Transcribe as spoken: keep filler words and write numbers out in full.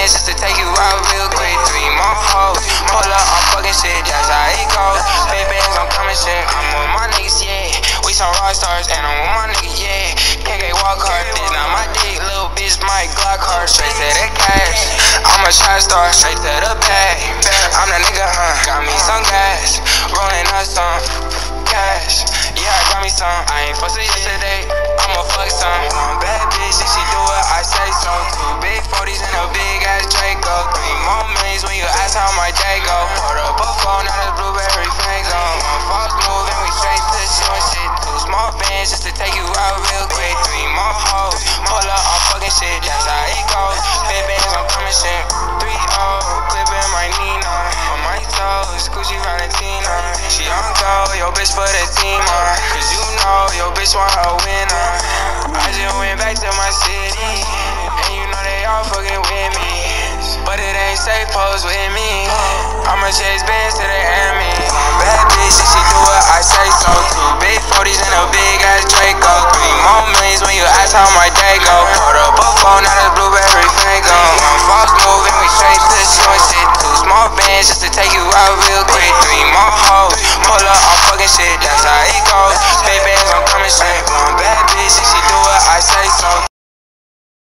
bands just to take you out real quick. Three more hoes, pull up, I'm fucking shit, that's how it goes. Big bands, I'm coming shit, I'm with my niggas, yeah. We some rock stars, and I'm with my niggas, yeah. Can't get walk hard, bitch, not my dick, little bitch, my Glock hard. Straight to the cash, I'm a trap star, straight to the bag. I'm the nigga, huh, got me some gas, rolling up some cash. Yeah, I got me some, I ain't fussing yesterday, I'ma fuck some. I'm a bad bitch, if she do it, I say so. Two big forties and a big ass Draco. Three more millions when you ask how my day go. Hold up a phone, now the blueberry Faygo. One false move and we straight to shooting shit. Two small bands just to take you out real quick. Three more hoes, pull up, I'm fucking shit, that's how it goes. Big bands, I'm coming shit. Three oh, clipping my Nina. On my toes, Gucci Valentina. She on go, yo bitch put a team on. Cause you know, yo bitch want her winner. I just went back to my city, and you know they all fucking with me. But it ain't safe, pose with me. I'ma chase bands to the enemy. Bad bitch, if she do it, I say so. Two big forties and a big ass Draco. Three more millions when you ask how my day go. Hold up a phone, now the blueberry Faygo. One false move and we straight to the short shit. Two small bands just to take you out real quick. Three more hoes, pull up, I'm fucking shit, that's how it